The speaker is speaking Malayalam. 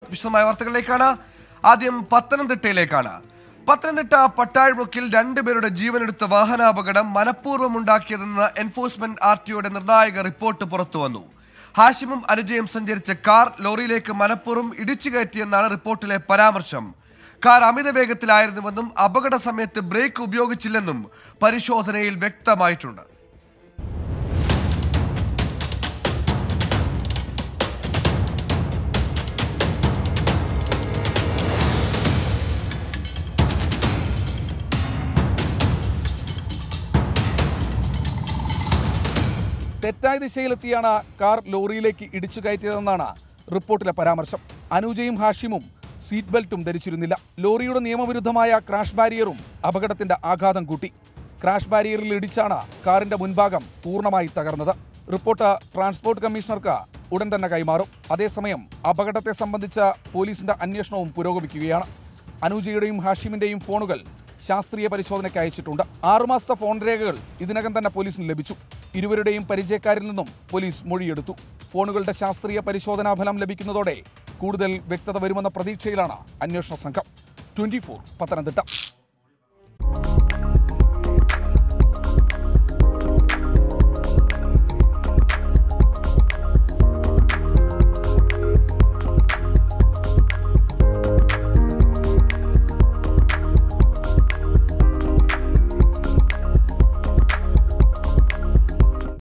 വിശദമായ വാർത്തകളിലേക്കാണ്. ആദ്യം പത്തനംതിട്ടയിലേക്കാണ്. പത്തനംതിട്ട പട്ടാഴ്മുക്കിൽ 2 പേരുടെ ജീവനെടുത്ത വാഹനാപകടം മനഃപൂർവ്വം ഉണ്ടാക്കിയതെന്ന് എൻഫോഴ്സ്മെന്റ് RTOയുടെ നിർണായക റിപ്പോർട്ട് പുറത്തുവന്നു. ഹാഷിമും അനുജയും സഞ്ചരിച്ച കാർ ലോറിയിലേക്ക് മനഃപൂർവ്വം ഇടിച്ചു കയറ്റിയെന്നാണ് റിപ്പോർട്ടിലെ പരാമർശം. കാർ അമിത വേഗത്തിലായിരുന്നുവെന്നും അപകട സമയത്ത് ബ്രേക്ക് ഉപയോഗിച്ചില്ലെന്നും പരിശോധനയിൽ വ്യക്തമായിട്ടുണ്ട്. തെറ്റായ ദിശയിലെത്തിയാണ് കാർ ലോറിയിലേക്ക് ഇടിച്ചു കയറ്റിയതെന്നാണ് റിപ്പോർട്ടിലെ പരാമർശം. അനുജയും ഹാഷിമും സീറ്റ് ബെൽറ്റും ധരിച്ചിരുന്നില്ല. ലോറിയുടെ നിയമവിരുദ്ധമായ ക്രാഷ് ബാരിയറും അപകടത്തിന്റെ ആഘാതം കൂട്ടി. ക്രാഷ് ബാരിയറിൽ ഇടിച്ചാണ് കാറിന്റെ മുൻഭാഗം പൂർണ്ണമായി തകർന്നത്. റിപ്പോർട്ട് ട്രാൻസ്പോർട്ട് കമ്മീഷണർക്ക് ഉടൻ തന്നെ കൈമാറും. അതേസമയം അപകടത്തെ സംബന്ധിച്ച പോലീസിന്റെ അന്വേഷണവും പുരോഗമിക്കുകയാണ്. അനുജയുടെയും ഹാഷിമിന്റെയും ഫോണുകൾ ശാസ്ത്രീയ പരിശോധനയ്ക്ക് അയച്ചിട്ടുണ്ട്. 6 മാസത്തെ ഫോൺ രേഖകൾ ഇതിനകം തന്നെ പോലീസിന് ലഭിച്ചു. ഇരുവരുടെയും പരിചയക്കാരിൽ നിന്നും പോലീസ് മൊഴിയെടുത്തു. ഫോണുകളുടെ ശാസ്ത്രീയ പരിശോധനാ ഫലം ലഭിക്കുന്നതോടെ കൂടുതൽ വ്യക്തത വരുമെന്ന പ്രതീക്ഷയിലാണ് അന്വേഷണ സംഘം. 24 പത്തനംതിട്ട.